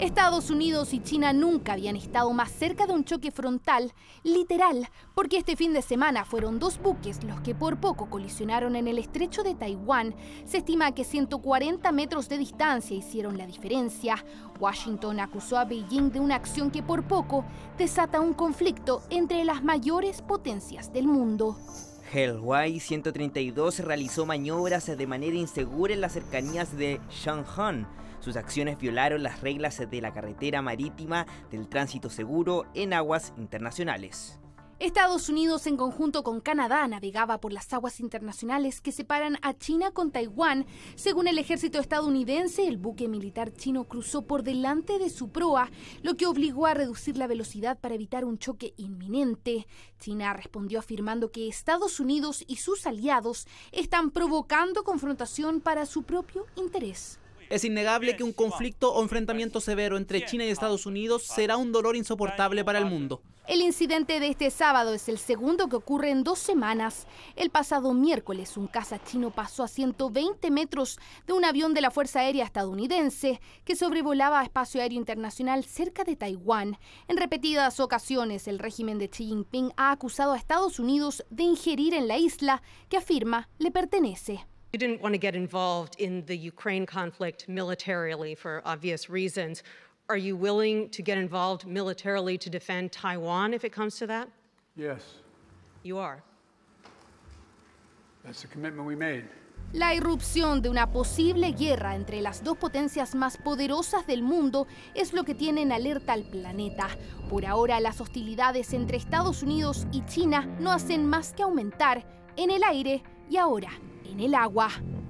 Estados Unidos y China nunca habían estado más cerca de un choque frontal, literal, porque este fin de semana fueron dos buques los que por poco colisionaron en el estrecho de Taiwán. Se estima que 140 metros de distancia hicieron la diferencia. Washington acusó a Beijing de una acción que por poco desata un conflicto entre las mayores potencias del mundo. El Y-132 realizó maniobras de manera insegura en las cercanías de Shanghai. Sus acciones violaron las reglas de la carretera marítima del tránsito seguro en aguas internacionales. Estados Unidos, en conjunto con Canadá, navegaba por las aguas internacionales que separan a China con Taiwán. Según el ejército estadounidense, el buque militar chino cruzó por delante de su proa, lo que obligó a reducir la velocidad para evitar un choque inminente. China respondió afirmando que Estados Unidos y sus aliados están provocando confrontación para su propio interés. Es innegable que un conflicto o enfrentamiento severo entre China y Estados Unidos será un dolor insoportable para el mundo. El incidente de este sábado es el segundo que ocurre en 2 semanas. El pasado miércoles, un caza chino pasó a 120 metros de un avión de la Fuerza Aérea estadounidense que sobrevolaba espacio aéreo internacional cerca de Taiwán. En repetidas ocasiones, el régimen de Xi Jinping ha acusado a Estados Unidos de injerir en la isla que afirma le pertenece. You didn't want to get involved in the Ukraine conflict militarily for obvious reasons. Are you willing to get involved militarily to defend Taiwan if it comes to that? Yes. You are. That's the commitment we made. La irrupción de una posible guerra entre las dos potencias más poderosas del mundo es lo que tiene en alerta al planeta. Por ahora, las hostilidades entre Estados Unidos y China no hacen más que aumentar en el aire y ahora en el agua.